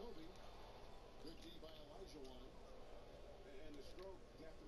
Kobe. Good D by Elijah Wan. And the stroke definitely.